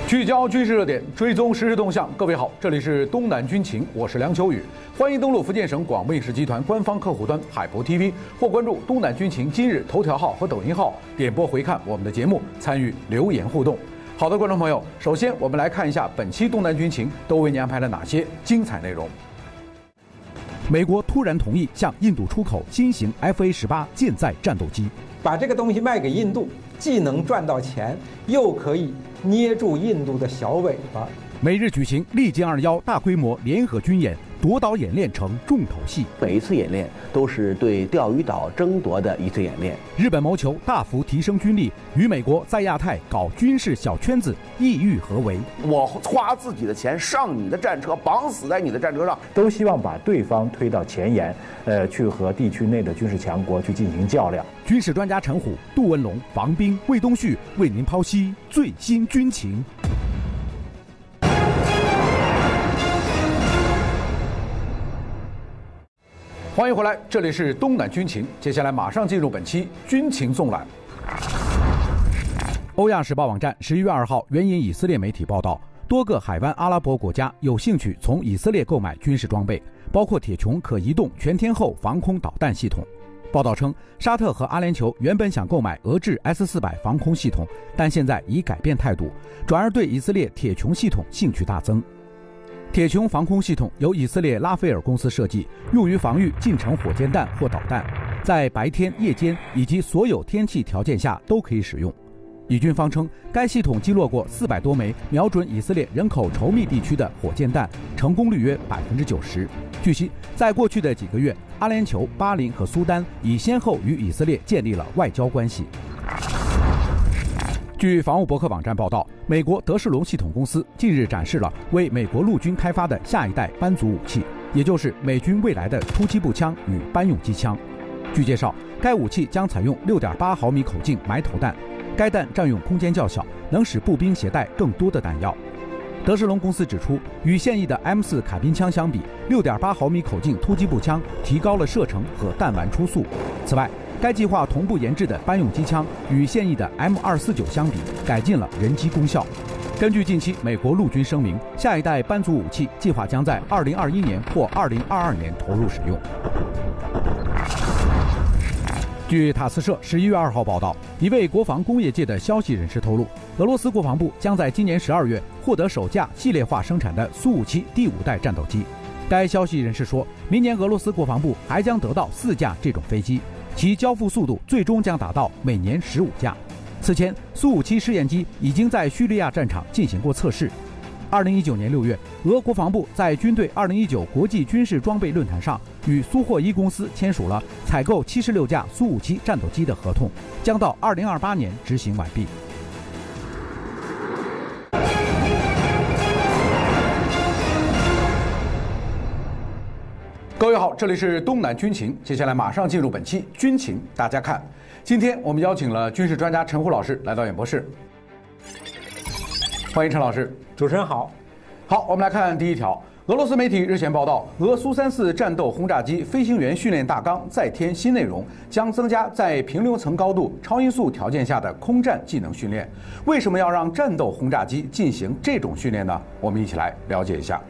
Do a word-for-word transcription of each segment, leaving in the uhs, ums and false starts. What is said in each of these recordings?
聚焦军事热点，追踪实时动向。各位好，这里是东南军情，我是梁秋雨。欢迎登录福建省广播影视集团官方客户端海博 T V， 或关注东南军情今日头条号和抖音号，点播回看我们的节目，参与留言互动。好的，观众朋友，首先我们来看一下本期东南军情都为您安排了哪些精彩内容。美国突然同意向印度出口新型 F A 十八舰载战斗机， 把这个东西卖给印度，既能赚到钱，又可以捏住印度的小尾巴。 美日举行利剑二幺大规模联合军演，夺岛演练成重头戏。 每一次演练都是对钓鱼岛争夺的一次演练。 日本谋求大幅提升军力，与美国在亚太搞军事小圈子，意欲何为？ 我花自己的钱上你的战车，绑死在你的战车上， 都希望把对方推到前沿，呃，去和地区内的军事强国去进行较量。 军事专家陈虎、杜文龙、王斌、魏东旭为您剖析最新军情。欢迎回来，这里是东南军情。接下来马上进入本期军情纵览。欧亚时报网站十一月二号援引以色列媒体报道，多个海湾阿拉伯国家有兴趣从以色列购买军事装备，包括铁穹可移动全天候防空导弹系统。报道称，沙特和阿联酋原本想购买俄制 S 四百防空系统，但现在已改变态度，转而对以色列铁穹系统兴趣大增。铁穹防空系统由以色列拉斐尔公司设计，用于防御近程火箭弹或导弹，在白天、夜间以及所有天气条件下都可以使用。以军方称，该系统击落过四百多枚瞄准以色列人口稠密地区的火箭弹，成功率约百分之九十。据悉，在过去的几个月，阿联酋、巴林和苏丹已先后与以色列建立了外交关系。据防务博客网站报道，美国德士隆系统公司近日展示了为美国陆军开发的下一代班族武器，也就是美军未来的突击步枪与班用机枪。据介绍，该武器将采用 六点八毫米口径埋头弹，该弹占用空间较小，能使步兵携带更多的弹药。德士隆公司指出，与现役的 M 四卡宾枪相比 ，六点八毫米口径突击步枪提高了射程和弹丸出速。此外，该计划同步研制的班用机枪与现役的 M 二四九相比，改进了人机功效。根据近期美国陆军声明，下一代班族武器计划将在二零二一年或二零二二年投入使用。据塔斯社十一月二号报道，一位国防工业界的消息人士透露，俄罗斯国防部将在今年十二月获得首架系列化生产的苏五七第五代战斗机。该消息人士说，明年俄罗斯国防部还将得到四架这种飞机，其交付速度最终将达到每年十五架。此前，苏五七试验机已经在叙利亚战场进行过测试。二零一九年六月，俄国防部在军队二零一九国际军事装备论坛上与苏霍伊公司签署了采购七十六架苏五七战斗机的合同，将到二零二八年执行完毕。各位好，这里是东南军情，接下来马上进入本期军情大家看。今天我们邀请了军事专家陈虎老师来到演播室，欢迎陈老师。 主持人好。 好，我们来看第一条。俄罗斯媒体日前报道，俄苏三四战斗轰炸机飞行员训练大纲再添新内容，将增加在平流层高度、超音速条件下的空战技能训练。为什么要让战斗轰炸机进行这种训练呢？我们一起来了解一下。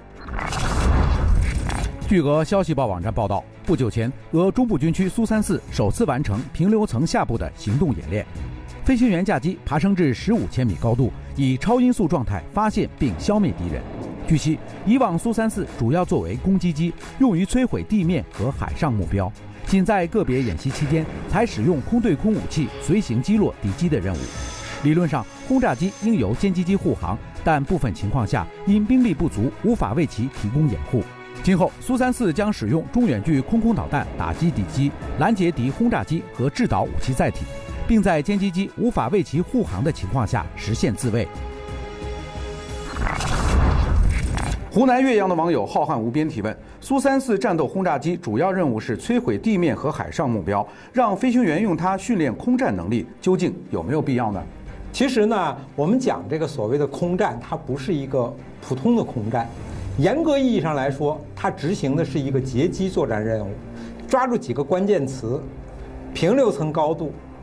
据俄消息报网站报道，不久前，俄中部军区苏三四首次完成平流层下部的行动演练。飞行员驾机爬升至十五千米高度，以超音速状态发现并消灭敌人。据悉，以往苏三四主要作为攻击机，用于摧毁地面和海上目标，仅在个别演习期间才使用空对空武器随行击落敌机的任务。理论上，轰炸机应由歼击机护航，但部分情况下因兵力不足，无法为其提供掩护。今后，苏三四将使用中远距空空导弹打击敌机，拦截敌轰炸机和制导武器载体，并在歼击机无法为其护航的情况下实现自卫。湖南岳阳的网友浩瀚无边提问：苏三四战斗轰炸机主要任务是摧毁地面和海上目标，让飞行员用它训练空战能力，究竟有没有必要呢？ 其实呢，我们讲这个所谓的空战，它不是一个普通的空战。严格意义上来说，它执行的是一个截击作战任务，抓住几个关键词：平流层高度、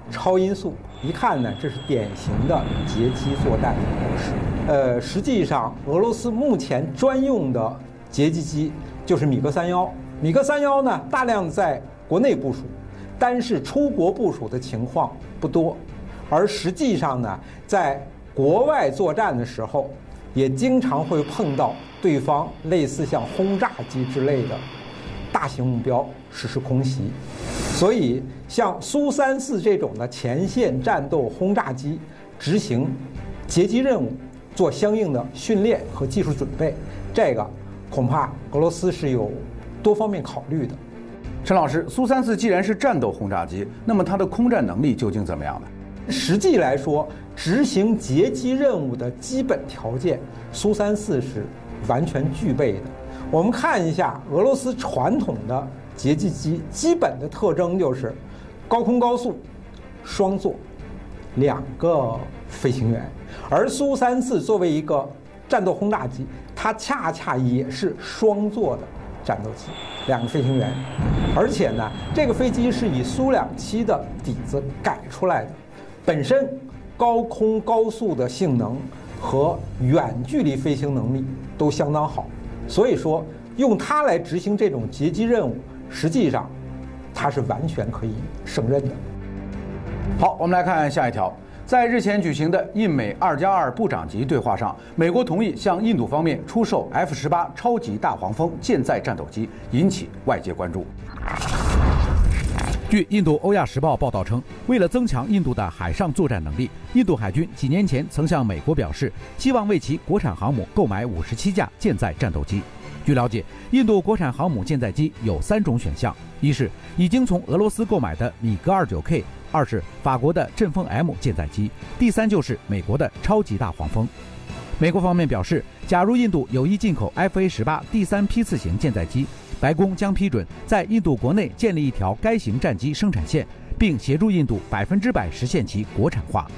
超音速，一看呢，这是典型的截击作战的模式。呃，实际上，俄罗斯目前专用的截击机就是米格三幺。米格三幺呢，大量在国内部署，但是出国部署的情况不多。而实际上呢，在国外作战的时候，也经常会碰到对方类似像轰炸机之类的大型目标实施空袭。所以，像苏三四这种的前线战斗轰炸机执行截击任务，做相应的训练和技术准备，这个恐怕俄罗斯是有多方面考虑的。 陈老师，苏三四既然是战斗轰炸机，那么它的空战能力究竟怎么样呢？ 实际来说，执行截击任务的基本条件，苏三四是完全具备的。我们看一下俄罗斯传统的截击机基本的特征就是高空高速、双座，两个飞行员。而苏三四作为一个战斗轰炸机，它恰恰也是双座的战斗机，两个飞行员。而且呢，这个飞机是以苏两七的底子改出来的，本身高空高速的性能和远距离飞行能力都相当好，所以说用它来执行这种截击任务，实际上它是完全可以胜任的。 好，我们来看下一条。在日前举行的印美二加二部长级对话上，美国同意向印度方面出售 F 十八超级大黄蜂舰载战斗机，引起外界关注。据印度《欧亚时报》报道称，为了增强印度的海上作战能力，印度海军几年前曾向美国表示，希望为其国产航母购买五十七架舰载战斗机。据了解，印度国产航母舰载机有三种选项：一是已经从俄罗斯购买的米格 二十九 K， 二是法国的阵风 M 舰载机，第三就是美国的超级大黄蜂。美国方面表示，假如印度有意进口 F A 十八第三批次型舰载机，白宫将批准在印度国内建立一条该型战机生产线，并协助印度百分之百实现其国产化。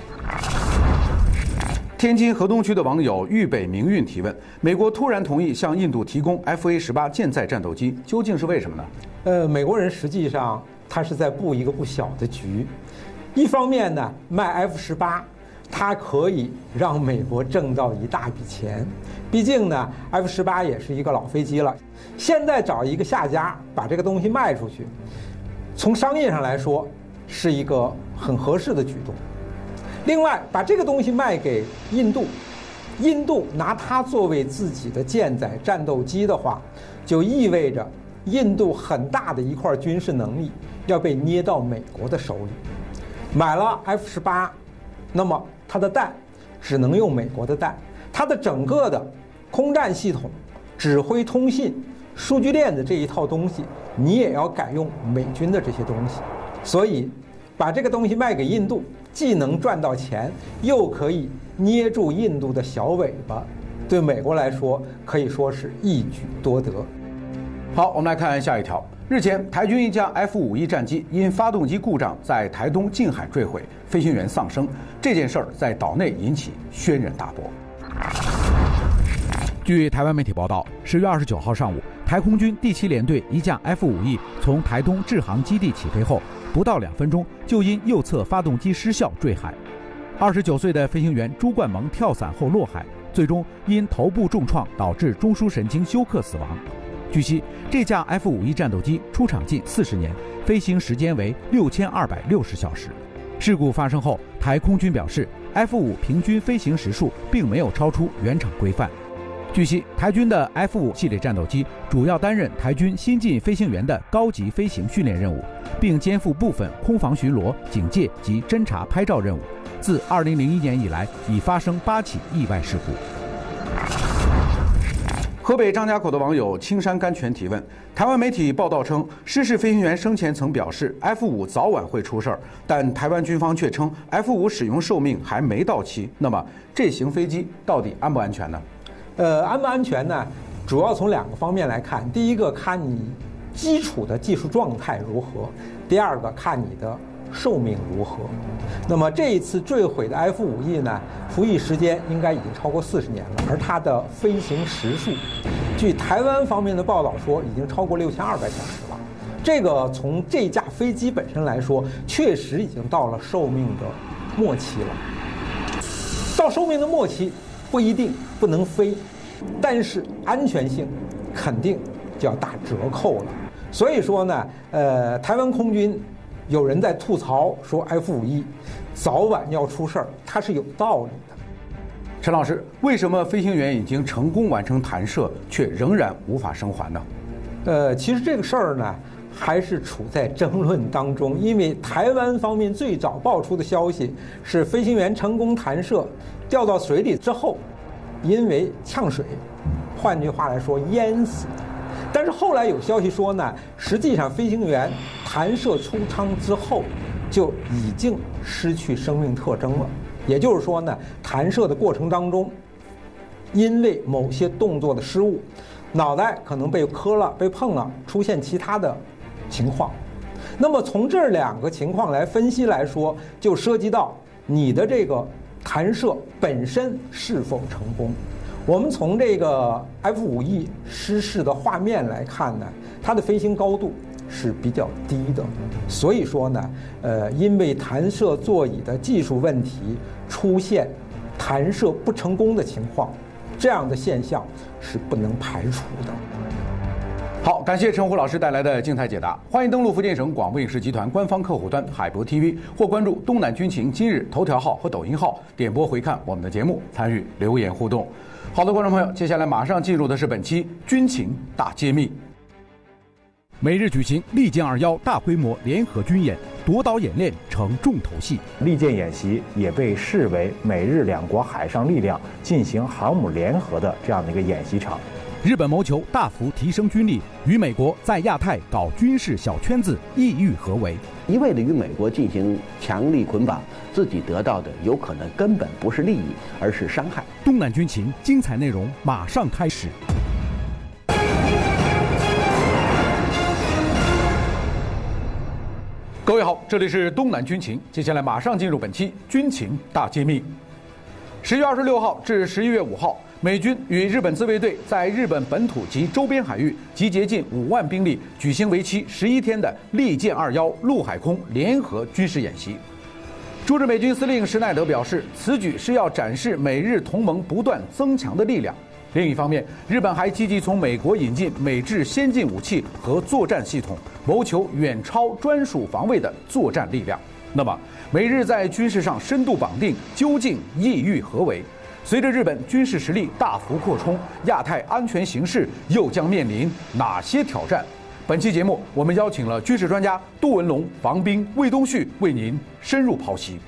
天津河东区的网友豫北明运提问：美国突然同意向印度提供 F A 十八舰载战斗机，究竟是为什么呢？ 呃，美国人实际上他是在布一个不小的局。一方面呢，卖 F 十八，它可以让美国挣到一大笔钱。毕竟呢 ，F 十八也是一个老飞机了，现在找一个下家把这个东西卖出去，从商业上来说是一个很合适的举动。另外，把这个东西卖给印度，印度拿它作为自己的舰载战斗机的话，就意味着印度很大的一块军事能力要被捏到美国的手里。买了 F 十八，那么它的弹只能用美国的弹，它的整个的空战系统、指挥通信、数据链的这一套东西，你也要改用美军的这些东西。所以，把这个东西卖给印度，既能赚到钱，又可以捏住印度的小尾巴，对美国来说可以说是一举多得。 好，我们来看下一条。日前，台军一架 F 五 E 战机因发动机故障在台东近海坠毁，飞行员丧生。这件事儿在岛内引起轩然大波。据台湾媒体报道，十月二十九号上午，台空军第七联队一架 F 五 E 从台东志航基地起飞后，不到两分钟就因右侧发动机失效坠海。二十九岁的飞行员朱冠蒙跳伞后落海，最终因头部重创导致中枢神经休克死亡。据悉，这架 F 五 E 战斗机出厂近四十年，飞行时间为六千二百六十小时。事故发生后，台空军表示 ，F 五 平均飞行时数并没有超出原厂规范。据悉，台军的 F 五 系列战斗机主要担任台军新进飞行员的高级飞行训练任务，并肩负部分空防巡逻、警戒及侦察拍照任务。自二零零一年以来，已发生八起意外事故。河北张家口的网友青山甘泉提问：台湾媒体报道称，失事飞行员生前曾表示 F 五 早晚会出事儿，但台湾军方却称 F 五 使用寿命还没到期。那么，这型飞机到底安不安全呢？ 呃，安不安全呢？主要从两个方面来看。第一个看你基础的技术状态如何，第二个看你的寿命如何。那么这一次坠毁的 F 五 E 呢，服役时间应该已经超过四十年了，而它的飞行时数，据台湾方面的报道说，已经超过六千二百小时了。 这个从这架飞机本身来说，确实已经到了寿命的末期了。到寿命的末期不一定不能飞，但是安全性肯定就要打折扣了。所以说呢，呃，台湾空军有人在吐槽说 F 五 一早晚要出事儿，它是有道理的。 陈老师，为什么飞行员已经成功完成弹射，却仍然无法生还呢？ 呃，其实这个事儿呢，还是处在争论当中，因为台湾方面最早爆出的消息是飞行员成功弹射，掉到水里之后，因为呛水，换句话来说淹死。但是后来有消息说呢，实际上飞行员弹射出舱之后，就已经失去生命特征了。也就是说呢，弹射的过程当中，因为某些动作的失误，脑袋可能被磕了、被碰了，出现其他的情况。那么从这两个情况来分析来说，就涉及到你的这个弹射本身是否成功。我们从这个 F 五 E 失事的画面来看呢，它的飞行高度是比较低的，所以说呢，呃，因为弹射座椅的技术问题出现弹射不成功的情况，这样的现象是不能排除的。 好，感谢陈虎老师带来的精彩解答。欢迎登录福建省广播影视集团官方客户端海博 T V， 或关注东南军情今日头条号和抖音号，点播回看我们的节目，参与留言互动。好的，观众朋友，接下来马上进入的是本期军情大揭秘。美日举行利剑二幺大规模联合军演，夺岛演练成重头戏。 利剑演习也被视为美日两国海上力量进行航母联合的这样的一个演习场。 日本谋求大幅提升军力，与美国在亚太搞军事小圈子，意欲何为？ 一味的与美国进行强力捆绑，自己得到的有可能根本不是利益，而是伤害。 东南军情精彩内容马上开始。各位好，这里是东南军情，接下来马上进入本期军情大揭秘。十月二十六号至十一月五号，美军与日本自卫队在日本本土及周边海域集结近五万兵力，举行为期十一天的利剑二幺陆海空联合军事演习。驻日美军司令施耐德表示，此举是要展示美日同盟不断增强的力量。另一方面，日本还积极从美国引进美制先进武器和作战系统，谋求远超专属防卫的作战力量。那么，美日在军事上深度绑定，究竟意欲何为？随着日本军事实力大幅扩充，亚太安全形势又将面临哪些挑战？本期节目，我们邀请了军事专家杜文龙、房兵魏东旭为您深入剖析。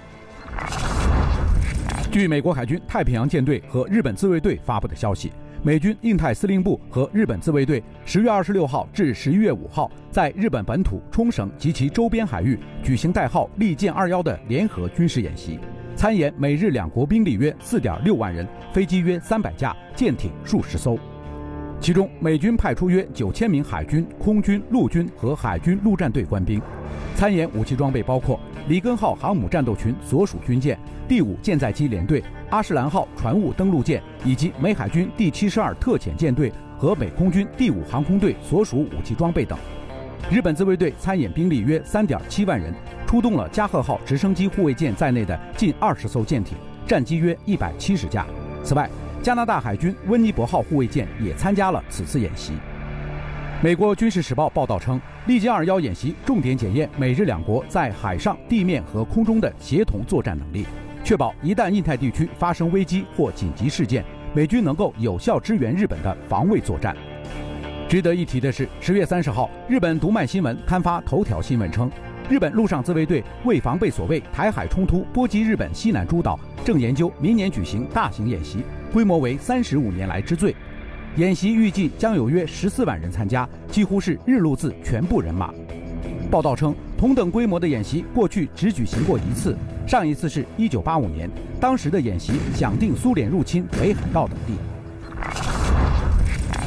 据美国海军太平洋舰队和日本自卫队发布的消息，美军印太司令部和日本自卫队十月二十六号至十一月五号在日本本土冲绳及其周边海域举行代号利剑二幺的联合军事演习。参演美日两国兵力约四点六万人，飞机约三百架，舰艇数十艘。其中，美军派出约九千名海军、空军、陆军和海军陆战队官兵。参演武器装备包括里根号航母战斗群所属军舰、第五舰载机联队、阿什兰号船坞登陆舰，以及美海军第七十二特遣舰队和美空军第五航空队所属武器装备等。日本自卫队参演兵力约三点七万人，出动了加贺号直升机护卫舰在内的近二十艘舰艇，战机约一百七十架。此外，加拿大海军温尼伯号护卫舰也参加了此次演习。美国军事时报报道称，利剑二幺演习重点检验美日两国在海上、地面和空中的协同作战能力，确保一旦印太地区发生危机或紧急事件，美军能够有效支援日本的防卫作战。值得一提的是，十月三十号，日本读卖新闻刊发头条新闻称，日本陆上自卫队为防备所谓台海冲突波及日本西南诸岛，正研究明年举行大型演习，规模为三十五年来之最。演习预计将有约十四万人参加，几乎是日陆自全部人马。报道称，同等规模的演习过去只举行过一次，上一次是一九八五年，当时的演习想定苏联入侵北海道等地。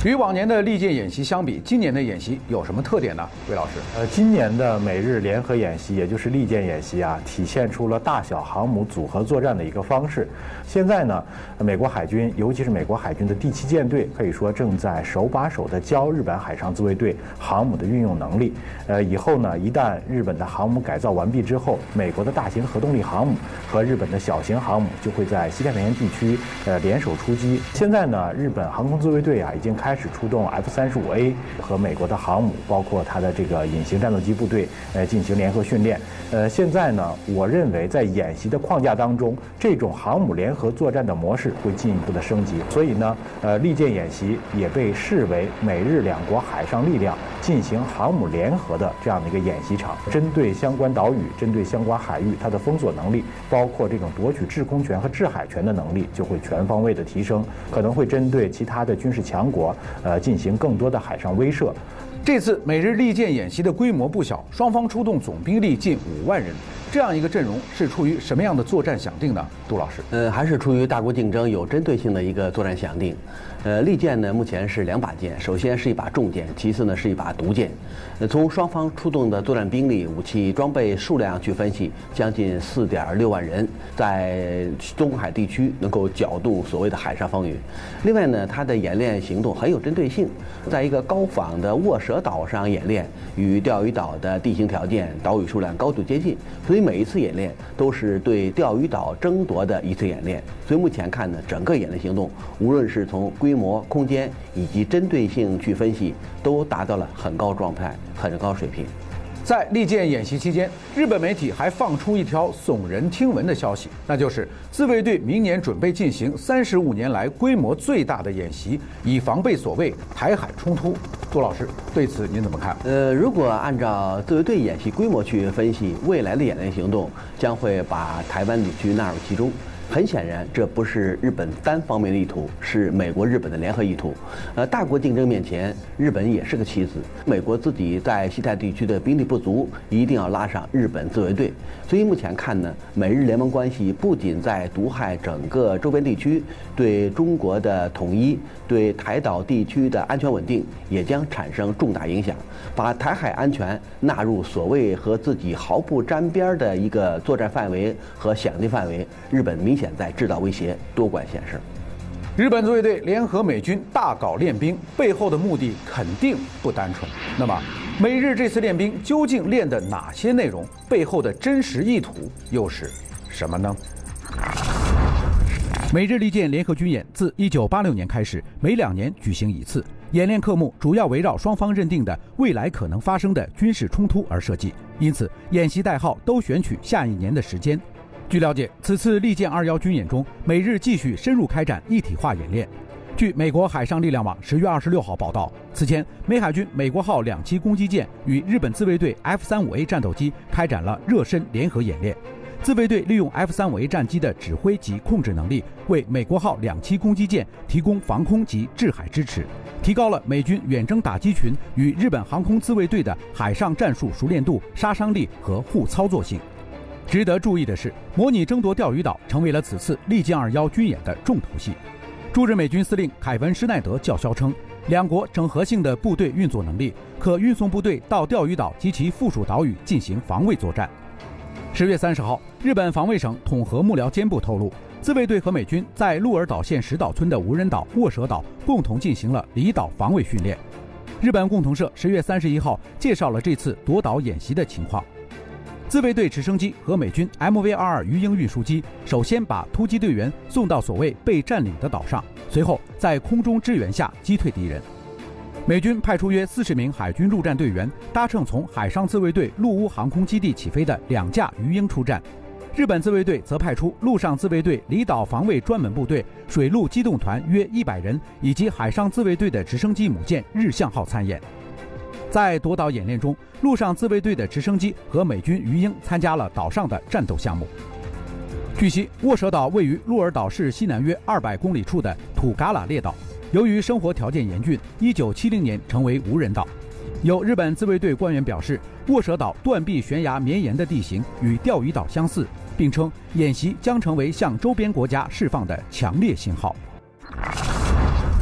与往年的利剑演习相比，今年的演习有什么特点呢？魏老师， 呃，今年的美日联合演习，也就是利剑演习啊，体现出了大小航母组合作战的一个方式。现在呢，美国海军，尤其是美国海军的第七舰队，可以说正在手把手地教日本海上自卫队航母的运用能力。呃，以后呢，一旦日本的航母改造完毕之后，美国的大型核动力航母和日本的小型航母就会在西太平洋地区呃联手出击。现在呢，日本航空自卫队啊，已经开始出动 F 三十五 A 和美国的航母，包括它的这个隐形战斗机部队，呃，进行联合训练。呃，现在呢，我认为在演习的框架当中，这种航母联合作战的模式会进一步的升级。所以呢，呃，利剑演习也被视为美日两国海上力量进行航母联合的这样的一个演习场。针对相关岛屿、针对相关海域，它的封锁能力，包括这种夺取制空权和制海权的能力，就会全方位的提升，可能会针对其他的军事强国，呃，进行更多的海上威慑。 这次美日利剑演习的规模不小，双方出动总兵力近五万人，这样一个阵容是出于什么样的作战想定呢？杜老师， 呃，还是出于大国竞争有针对性的一个作战想定。呃，利剑呢，目前是两把剑，首先是一把重剑，其次呢是一把毒剑。呃，从双方出动的作战兵力、武器装备数量去分析，将近四点六万人，在东海地区能够搅动所谓的海上风云。另外呢，它的演练行动很有针对性，在一个高仿的卧蛇岛上演练，与钓鱼岛的地形条件、岛屿数量高度接近，所以每一次演练都是对钓鱼岛争夺的一次演练。所以目前看呢，整个演练行动，无论是从规模、空间以及针对性去分析，都达到了很高状态、很高水平。 在利剑演习期间，日本媒体还放出一条耸人听闻的消息，那就是自卫队明年准备进行三十五年来规模最大的演习，以防备所谓台海冲突。杜老师，对此您怎么看？ 呃，如果按照自卫队演习规模去分析，未来的演练行动将会把台湾地区纳入其中。很显然，这不是日本单方面的意图，是美国、日本的联合意图。呃，大国竞争面前，日本也是个棋子。美国自己在西太地区的兵力不足，一定要拉上日本自卫队。所以目前看呢，美日联盟关系不仅在毒害整个周边地区，对中国的统一、对台岛地区的安全稳定也将产生重大影响。把台海安全纳入所谓和自己毫不沾边的一个作战范围和想定范围，日本明显在制造威胁，多管闲事。 日本自卫队联合美军大搞练兵，背后的目的肯定不单纯。那么，美日这次练兵究竟练的哪些内容？背后的真实意图又是什么呢？美日利剑联合军演自一九八六年开始，每两年举行一次。演练科目主要围绕双方认定的未来可能发生的军事冲突而设计，因此演习代号都选取下一年的时间。据了解，此次利剑二幺军演中，美日继续深入开展一体化演练。据美国海上力量网十月二十六号报道，此前美海军美国号两栖攻击舰与日本自卫队 F 三十五 A 战斗机开展了热身联合演练。自卫队利用 F 三十五 A 战机的指挥及控制能力，为美国号两栖攻击舰提供防空及制海支持，提高了美军远征打击群与日本航空自卫队的海上战术熟练度、杀伤力和互操作性。值得注意的是，模拟争夺钓鱼岛成为了此次利剑二幺军演的重头戏。驻日美军司令凯文·施耐德叫嚣称，两国整合性的部队运作能力可运送部队到钓鱼岛及其附属岛屿进行防卫作战。十月三十号，日本防卫省统合幕僚监部透露，自卫队和美军在鹿儿岛县石岛村的无人岛卧蛇岛共同进行了离岛防卫训练。日本共同社十月三十一号介绍了这次夺岛演习的情况。自卫队直升机和美军 M V 二二鱼鹰运输机首先把突击队员送到所谓被占领的岛上，随后在空中支援下击退敌人。美军派出约四十名海军陆战队员，搭乘从海上自卫队陆屋航空基地起飞的两架鱼鹰出战。日本自卫队则派出陆上自卫队离岛防卫专门部队、水陆机动团约一百人，以及海上自卫队的直升机母舰日向号参演。在夺岛演练中，陆上自卫队的直升机和美军鱼鹰参加了岛上的战斗项目。据悉，卧蛇岛位于鹿儿岛市西南约二百公里处的土嘎拉列岛。由于生活条件严峻，一九七零年成为无人岛。有日本自卫队官员表示，卧蛇岛断壁悬崖绵延的地形与钓鱼岛相似，并称演习将成为向周边国家释放的强烈信号。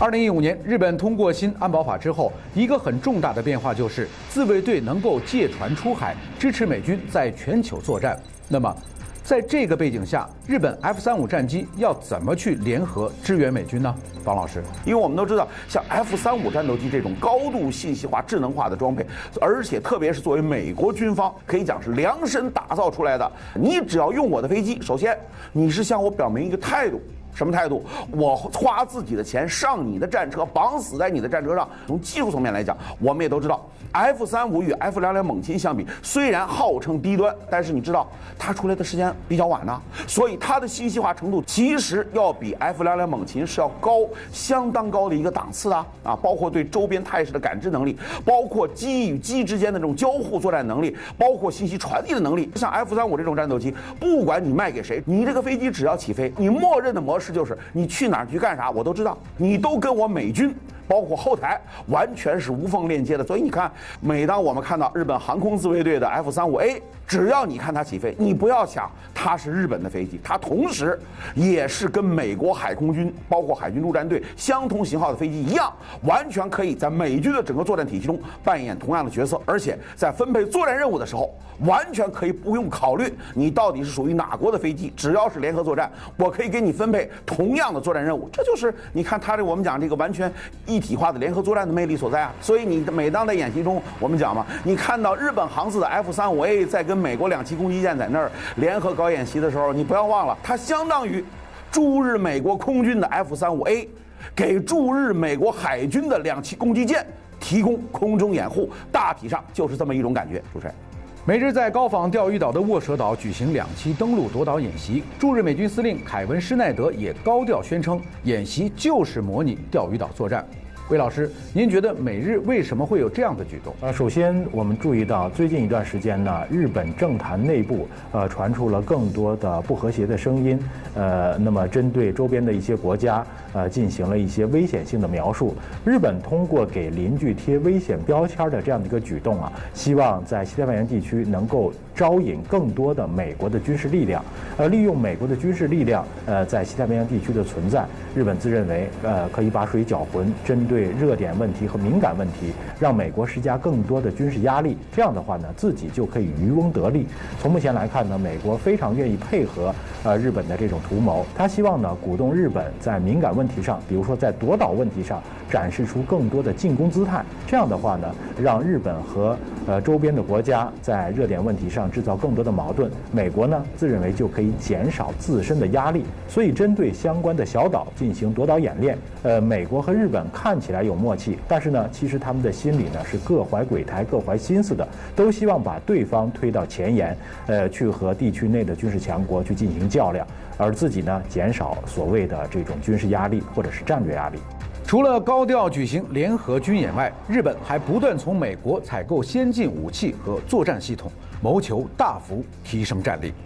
二零一五年，日本通过新安保法之后，一个很重大的变化就是自卫队能够借船出海，支持美军在全球作战。那么，在这个背景下，日本 F 三十五战机要怎么去联合支援美军呢？方老师， 因为我们都知道，像 F 三十五战斗机这种高度信息化、智能化的装备，而且特别是作为美国军方可以讲是量身打造出来的。你只要用我的飞机，首先你是向我表明一个态度。什么态度？我花自己的钱上你的战车，绑死在你的战车上。从技术层面来讲，我们也都知道 ，F 三十五与 F 两两猛禽相比，虽然号称低端，但是你知道它出来的时间比较晚呢，所以它的信息化程度其实要比 F 两两猛禽是要高相当高的一个档次的啊！包括对周边态势的感知能力，包括机与机之间的这种交互作战能力，包括信息传递的能力。像 F 三十五这种战斗机，不管你卖给谁，你这个飞机只要起飞，你默认的模式。是就是你去哪儿去干啥，我都知道，你都跟我美军包括后台完全是无缝链接的。所以你看，每当我们看到日本航空自卫队的 F 三十五 A， 只要你看它起飞，你不要想它是日本的飞机，它同时也是跟美国海空军包括海军陆战队相同型号的飞机一样，完全可以在美军的整个作战体系中扮演同样的角色，而且在分配作战任务的时候，完全可以不用考虑你到底是属于哪国的飞机，只要是联合作战，我可以给你分配同样的作战任务。这就是你看它这我们讲这个完全一体化的联合作战的魅力所在啊！所以你每当在演习中，我们讲嘛，你看到日本航次的 F 三十五 A 在跟美国两栖攻击舰在那儿联合搞演习的时候，你不要忘了，它相当于驻日美国空军的 F 三十五 A 给驻日美国海军的两栖攻击舰提供空中掩护，大体上就是这么一种感觉。主持人。 美日在高仿钓鱼岛的卧蛇岛举行两栖登陆夺岛演习，驻日美军司令凯文施耐德也高调宣称，演习就是模拟钓鱼岛作战。魏老师，您觉得美日为什么会有这样的举动？ 呃，首先我们注意到最近一段时间呢，日本政坛内部呃传出了更多的不和谐的声音，呃，那么针对周边的一些国家呃进行了一些危险性的描述。日本通过给邻居贴危险标签的这样的一个举动啊，希望在西太平洋地区能够招引更多的美国的军事力量，呃，利用美国的军事力量呃在西太平洋地区的存在，日本自认为呃可以把水搅浑，针对热点问题和敏感问题，让美国施加更多的军事压力。这样的话呢，自己就可以渔翁得利。从目前来看呢，美国非常愿意配合呃日本的这种图谋，他希望呢鼓动日本在敏感问题上，比如说在夺岛问题上展示出更多的进攻姿态。这样的话呢，让日本和呃周边的国家在热点问题上制造更多的矛盾，美国呢自认为就可以减少自身的压力。所以针对相关的小岛进行夺岛演练，呃，美国和日本看起来有默契，但是呢，其实他们的心里呢是各怀鬼胎、各怀心思的，都希望把对方推到前沿，呃，去和地区内的军事强国去进行较量，而自己呢减少所谓的这种军事压力或者是战略压力。 除了高调举行联合军演外，日本还不断从美国采购先进武器和作战系统，谋求大幅提升战力。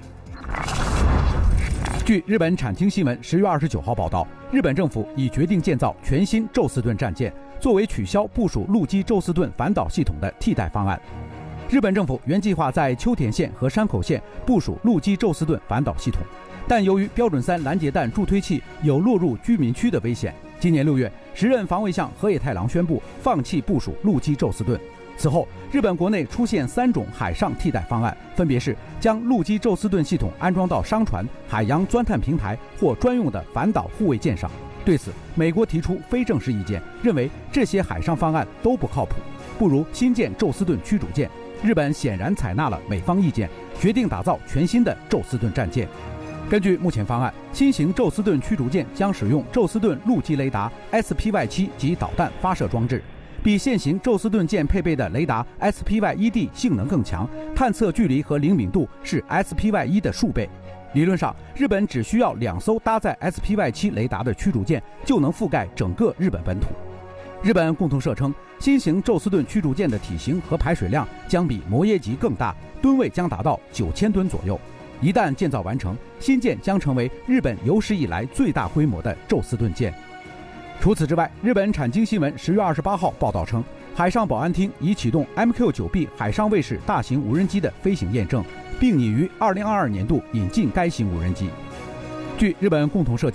据日本产经新闻十月二十九号报道，日本政府已决定建造全新宙斯盾战舰，作为取消部署陆基宙斯盾反导系统的替代方案。日本政府原计划在秋田县和山口县部署陆基宙斯盾反导系统，但由于标准三拦截弹助推器有落入居民区的危险，今年六月，时任防卫相河野太郎宣布放弃部署陆基宙斯盾。此后，日本国内出现三种海上替代方案，分别是将陆基宙斯盾系统安装到商船、海洋钻探平台或专用的反导护卫舰上。对此，美国提出非正式意见，认为这些海上方案都不靠谱，不如新建宙斯盾驱逐舰。日本显然采纳了美方意见，决定打造全新的宙斯盾战舰。根据目前方案，新型宙斯盾驱逐舰将使用宙斯盾陆基雷达 S P Y 七 及导弹发射装置，比现行宙斯盾舰配备的雷达 S P Y 一 D 性能更强，探测距离和灵敏度是 S P Y 一 的数倍。理论上，日本只需要两艘搭载 S P Y 七 雷达的驱逐舰，就能覆盖整个日本本土。日本共同社称，新型宙斯盾驱逐舰的体型和排水量将比摩耶级更大，吨位将达到九千吨左右。一旦建造完成，新舰将成为日本有史以来最大规模的宙斯盾舰。除此之外，日本产经新闻十月二十八号报道称，海上保安厅已启动 M Q 九 B 海上卫士大型无人机的飞行验证，并拟于二零二二年度引进该型无人机。据日本共同社介绍，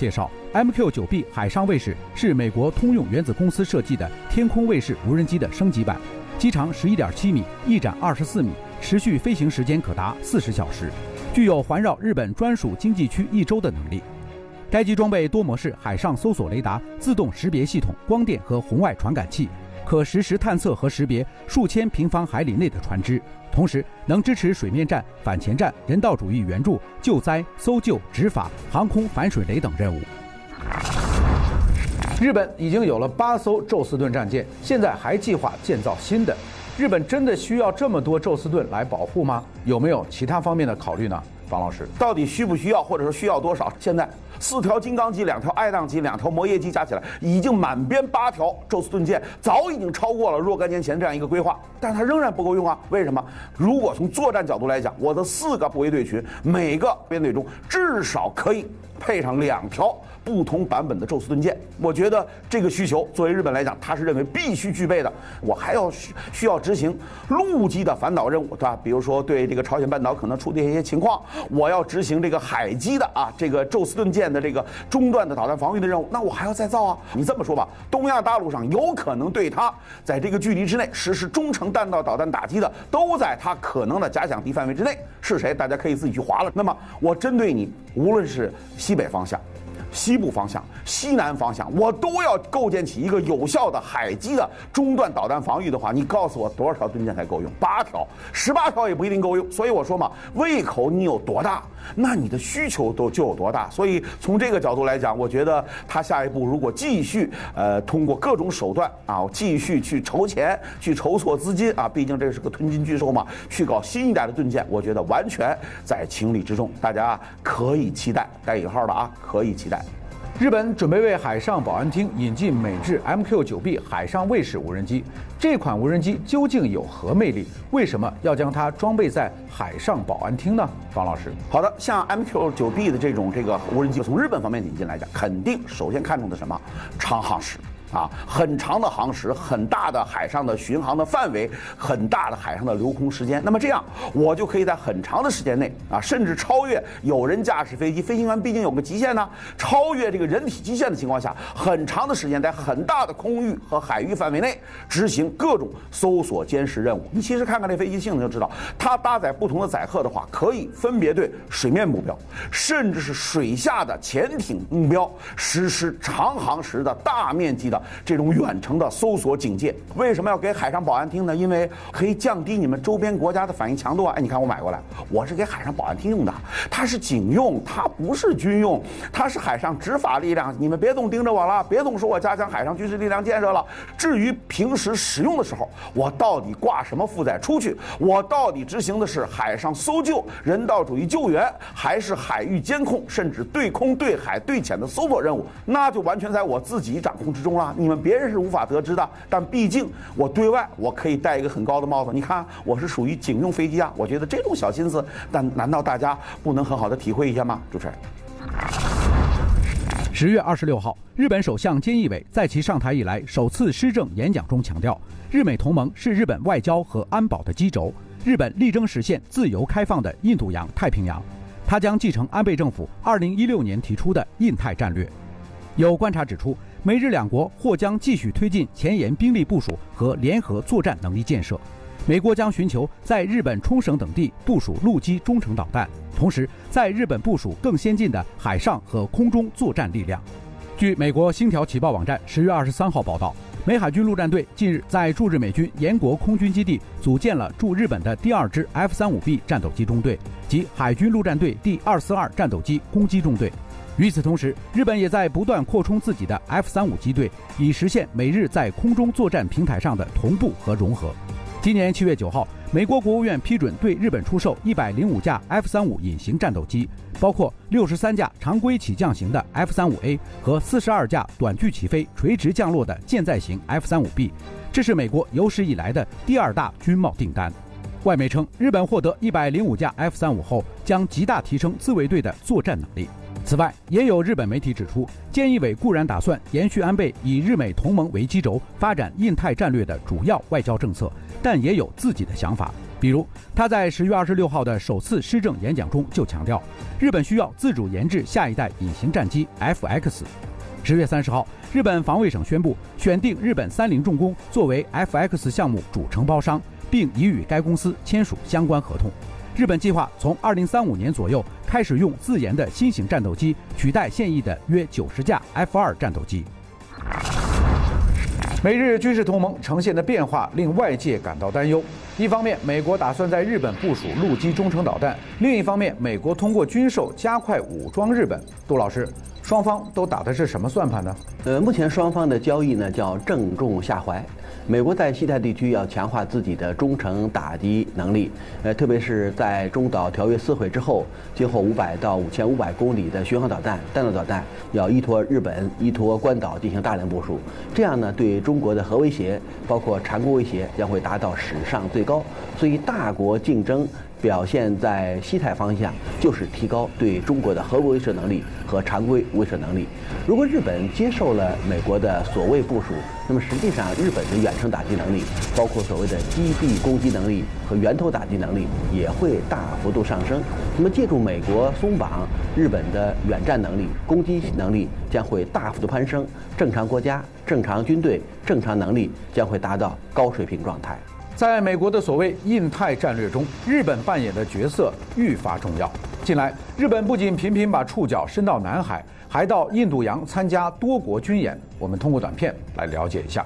M Q 九 B 海上卫士是美国通用原子公司设计的天空卫士无人机的升级版，机长十一点七米，翼展二十四米，持续飞行时间可达四十小时，具有环绕日本专属经济区一周的能力。该机装备多模式海上搜索雷达、自动识别系统、光电和红外传感器，可实时探测和识别数千平方海里内的船只，同时能支持水面战、反潜战、人道主义援助、救灾、搜救、执法、航空反水雷等任务。日本已经有了八艘宙斯盾战舰，现在还计划建造新的。日本真的需要这么多宙斯盾来保护吗？有没有其他方面的考虑呢？方老师， 到底需不需要，或者说需要多少？现在四条金刚级、两条爱宕级、两条摩耶级加起来，已经满编八条宙斯盾舰，早已经超过了若干年前这样一个规划，但它仍然不够用啊！为什么？如果从作战角度来讲，我的四个部队队群，每个编队中至少可以配上两条不同版本的宙斯盾舰，我觉得这个需求作为日本来讲，它是认为必须具备的。我还要需需要执行陆基的反导任务，对吧？比如说对这个朝鲜半岛可能出现一些情况，我要执行这个海基的啊这个宙斯盾舰的这个中段的导弹防御的任务，那我还要再造啊。你这么说吧，东亚大陆上有可能对它在这个距离之内实施中程弹道导弹打击的，都在它可能的假想敌范围之内。是谁？大家可以自己去划了。那么我针对你，无论是西北方向、西部方向、西南方向，我都要构建起一个有效的海基的中段导弹防御的话，你告诉我多少条盾舰才够用？八条、十八条也不一定够用。所以我说嘛，胃口你有多大，那你的需求都就有多大。所以从这个角度来讲，我觉得他下一步如果继续呃通过各种手段啊，继续去筹钱、去筹措资金啊，毕竟这是个吞金巨兽嘛，去搞新一代的盾舰，我觉得完全在情理之中，大家可以期待，带引号的啊，可以期待。 日本准备为海上保安厅引进美制 M Q 九 B 海上卫士无人机，这款无人机究竟有何魅力？为什么要将它装备在海上保安厅呢？方老师， 好的，像 M Q 九 B 的这种这个无人机，从日本方面引进来讲，肯定首先看重的什么？长航时。啊，很长的航时，很大的海上的巡航的范围，很大的海上的留空时间。那么这样，我就可以在很长的时间内啊，甚至超越有人驾驶飞机，飞行员毕竟有个极限呢，超越这个人体极限的情况下，很长的时间在很大的空域和海域范围内执行各种搜索监视任务。你其实看看这飞机性能就知道，它搭载不同的载荷的话，可以分别对水面目标，甚至是水下的潜艇目标实施长航时的大面积的这种远程的搜索警戒。为什么要给海上保安厅呢？因为可以降低你们周边国家的反应强度啊！哎，你看我买过来，我是给海上保安厅用的，它是警用，它不是军用，它是海上执法力量。你们别总盯着我了，别总说我加强海上军事力量建设了。至于平时使用的时候，我到底挂什么负载出去？我到底执行的是海上搜救、人道主义救援，还是海域监控，甚至对空、对海、对潜的搜索任务？那就完全在我自己掌控之中了。你们别人是无法得知的，但毕竟我对外我可以戴一个很高的帽子。你看，我是属于警用飞机啊。我觉得这种小心思，但难道大家不能很好的体会一下吗？主持人。 十月二十六号，日本首相菅义伟在其上台以来首次施政演讲中强调，日美同盟是日本外交和安保的基轴，日本力争实现自由开放的印度洋太平洋。他将继承安倍政府二零一六年提出的印太战略。有观察指出，美日两国或将继续推进前沿兵力部署和联合作战能力建设。美国将寻求在日本冲绳等地部署陆基中程导弹，同时在日本部署更先进的海上和空中作战力量。据美国星条旗报网站十月二十三号报道，美海军陆战队近日在驻日美军岩国空军基地组建了驻日本的第二支 F 三十五 B 战斗机中队及海军陆战队第二四二战斗机攻击中队。与此同时，日本也在不断扩充自己的 F 三十五 机队，以实现美日在空中作战平台上的同步和融合。今年七月九号，美国国务院批准对日本出售一百零五架 F 三十五 隐形战斗机，包括六十三架常规起降型的 F 三十五 A 和四十二架短距起飞、垂直降落的舰载型 F 三十五 B。这是美国有史以来的第二大军贸订单。外媒称，日本获得一百零五架 F 三十五 后，将极大提升自卫队的作战能力。此外，也有日本媒体指出，菅义伟固然打算延续安倍以日美同盟为基轴发展印太战略的主要外交政策，但也有自己的想法。 比如，他在十月二十六号的首次施政演讲中就强调，日本需要自主研制下一代隐形战机 F X。十月三十号，日本防卫省宣布选定日本三菱重工作为 F X 项目主承包商，并已与该公司签署相关合同。日本计划从二零三五年左右开始用自研的新型战斗机取代现役的约九十架 F 二 战斗机。 美日军事同盟呈现的变化令外界感到担忧。一方面，美国打算在日本部署陆基中程导弹；另一方面，美国通过军售加快武装日本。杜老师，双方都打的是什么算盘呢？ 呃，目前双方的交易呢叫正中下怀。美国在西太地区要强化自己的中程打击能力，呃，特别是在中导条约撕毁之后，今后五百到五千五百公里的巡航导弹、弹道导弹要依托日本、依托关岛进行大量部署。这样呢，对中国的核威胁，包括缠攻威胁，将会达到史上最高。所以，大国竞争表现在西太方向，就是提高对中国的核威慑能力和常规威慑能力。如果日本接受了美国的所谓部署，那么实际上日本的远程打击能力，包括所谓的基地攻击能力和源头打击能力，也会大幅度上升。那么借助美国松绑，日本的远战能力、攻击能力将会大幅度攀升，正常国家、正常军队、正常能力将会达到高水平状态。 在美国的所谓印太战略中，日本扮演的角色愈发重要。近来，日本不仅频频把触角伸到南海，还到印度洋参加多国军演。我们通过短片来了解一下。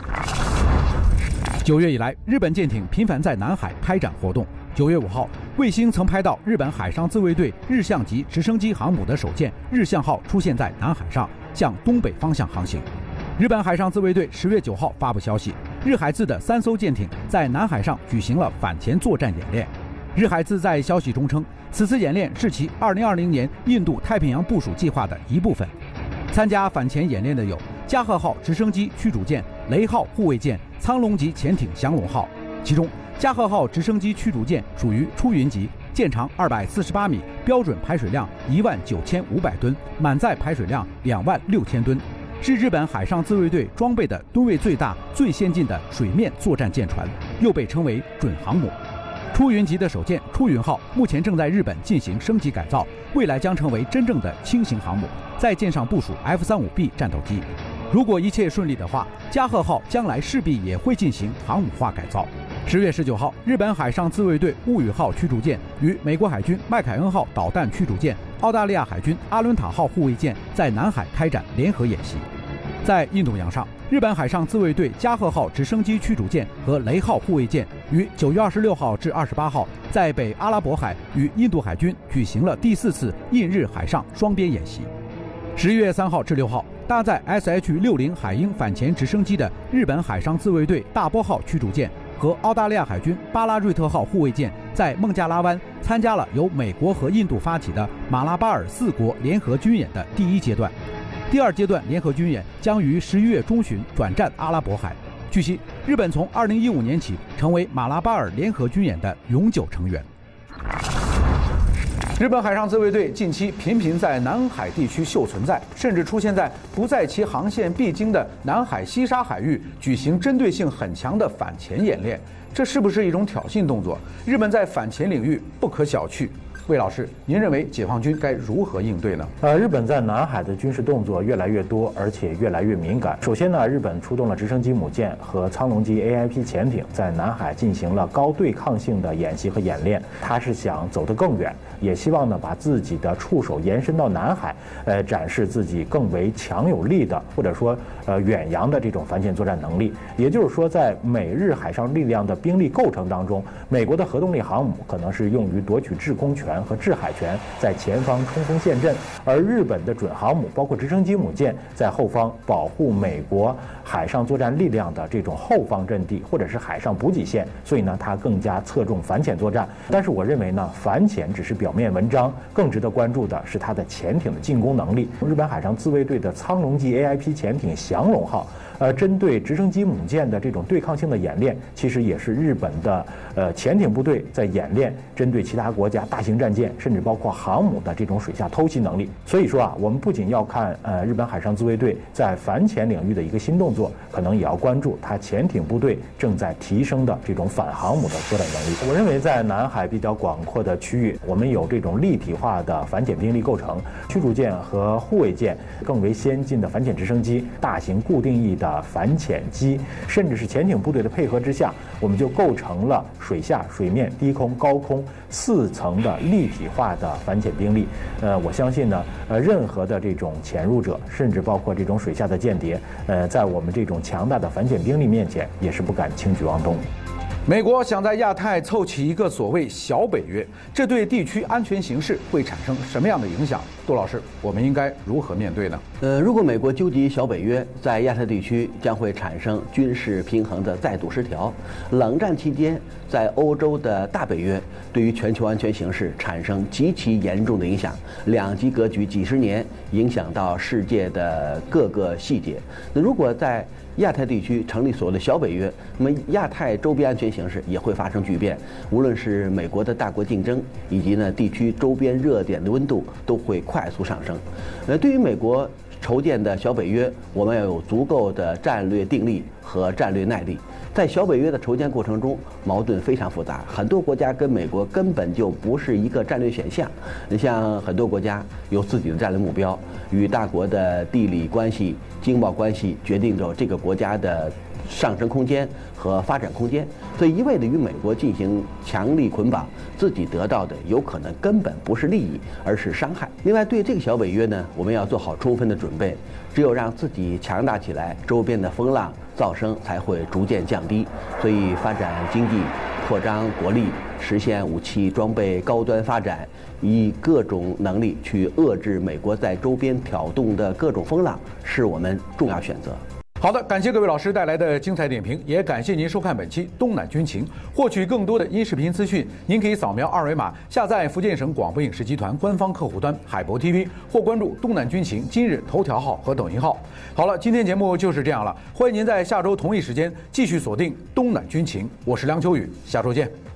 九月以来，日本舰艇频繁在南海开展活动。九月五号，卫星曾拍到日本海上自卫队日向级直升机航母的首舰日向号出现在南海上，向东北方向航行。日本海上自卫队十月九号发布消息，日海自的三艘舰艇在南海上举行了反潜作战演练。日海自在消息中称，此次演练是其二零二零年印度太平洋部署计划的一部分。参加反潜演练的有加贺号直升机驱逐舰、雷号护卫舰、苍龙级潜艇降龙号。其中，加贺号直升机驱逐舰属于出云级，舰长二百四十八米，标准排水量一万九千五百吨，满载排水量两万六千吨。是日本海上自卫队装备的吨位最大、最先进的水面作战舰船，又被称为准航母。出云级的首舰出云号目前正在日本进行升级改造，未来将成为真正的轻型航母，在舰上部署 F 三十五 B 战斗机。如果一切顺利的话，加贺号将来势必也会进行航母化改造。十月十九号，日本海上自卫队雾羽号驱逐舰与美国海军麦凯恩号导弹驱逐舰、澳大利亚海军阿伦塔号护卫舰在南海开展联合演习。在印度洋上，日本海上自卫队加贺号直升机驱逐舰和雷号护卫舰于九月二十六号至二十八号在北阿拉伯海与印度海军举行了第四次印日海上双边演习。十月三号至六号，搭载 S H 六十海鹰反潜直升机的日本海上自卫队大波号驱逐舰和澳大利亚海军巴拉瑞特号护卫舰在孟加拉湾参加了由美国和印度发起的马拉巴尔四国联合军演的第一阶段。第二阶段联合军演将于十一月中旬转战阿拉伯海。据悉，日本从二零一五年起成为马拉巴尔联合军演的永久成员。 日本海上自卫队近期频频在南海地区秀存在，甚至出现在不在其航线必经的南海西沙海域举行针对性很强的反潜演练，这是不是一种挑衅动作？日本在反潜领域不可小觑。魏老师，您认为解放军该如何应对呢？ 呃，日本在南海的军事动作越来越多，而且越来越敏感。首先呢，日本出动了直升机母舰和苍龙级 A I P 潜艇，在南海进行了高对抗性的演习和演练。它是想走得更远，也希望呢把自己的触手延伸到南海，呃，展示自己更为强有力的，或者说呃远洋的这种反潜作战能力。也就是说，在美日海上力量的兵力构成当中，美国的核动力航母可能是用于夺取制空权和制海权，在前方冲锋陷阵，而日本的准航母包括直升机母舰在后方保护美国海上作战力量的这种后方阵地或者是海上补给线，所以呢它更加侧重反潜作战。但是我认为呢，反潜只是表面文章，更值得关注的是它的潜艇的进攻能力。日本海上自卫队的苍龙级 A I P 潜艇降龙号呃，针对直升机母舰的这种对抗性的演练，其实也是日本的呃潜艇部队在演练针对其他国家大型战舰，甚至包括航母的这种水下偷袭能力。所以说啊，我们不仅要看呃日本海上自卫队在反潜领域的一个新动作，可能也要关注它潜艇部队正在提升的这种反航母的作战能力。我认为在南海比较广阔的区域，我们有这种立体化的反潜兵力构成，驱逐舰和护卫舰，更为先进的反潜直升机，大型固定翼的反潜机，甚至是潜艇部队的配合之下，我们就构成了水下、水面、低空、高空四层的立体化的反潜兵力。呃，我相信呢，呃，任何的这种潜入者，甚至包括这种水下的间谍，呃，在我们这种强大的反潜兵力面前，也是不敢轻举妄动。 美国想在亚太凑齐一个所谓小北约，这对地区安全形势会产生什么样的影响？杜老师，我们应该如何面对呢？ 呃，如果美国纠集小北约，在亚太地区将会产生军事平衡的再度失调。冷战期间，在欧洲的大北约对于全球安全形势产生极其严重的影响，两极格局几十年，影响到世界的各个细节。那如果在亚太地区成立所谓的小北约，那么亚太周边安全形势也会发生巨变，无论是美国的大国竞争，以及呢地区周边热点的温度都会快速上升。呃，对于美国筹建的小北约，我们要有足够的战略定力和战略耐力。在小北约的筹建过程中，矛盾非常复杂，很多国家跟美国根本就不是一个战略选项。你像很多国家有自己的战略目标，与大国的地理关系、经贸关系决定着这个国家的上升空间和发展空间，所以一味的与美国进行强力捆绑，自己得到的有可能根本不是利益，而是伤害。另外，对这个小北约呢，我们要做好充分的准备，只有让自己强大起来，周边的风浪噪声才会逐渐降低。所以，发展经济、扩张国力、实现武器装备高端发展，以各种能力去遏制美国在周边挑动的各种风浪，是我们重要选择。 好的，感谢各位老师带来的精彩点评，也感谢您收看本期《东南军情》。获取更多的音视频资讯，您可以扫描二维码下载福建省广播影视集团官方客户端海博 T V， 或关注《东南军情》今日头条号和抖音号。好了，今天节目就是这样了，欢迎您在下周同一时间继续锁定《东南军情》，我是梁秋雨，下周见。